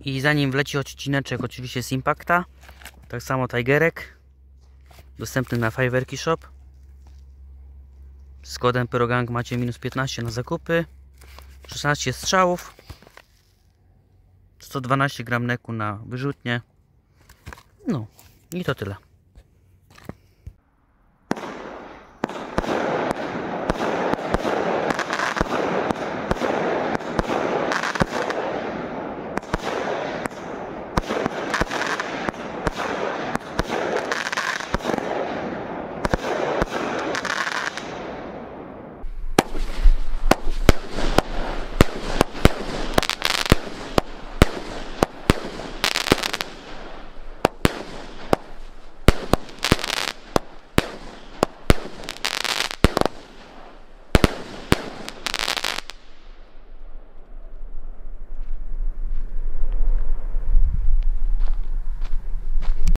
I zanim wleci odcineczek oczywiście z Impacta, tak samo Tigerek, dostępny na Fiverki Shop. Z kodem PYROGANG macie -15 na zakupy. 16 strzałów, 112 gram neku na wyrzutnie. No i to tyle.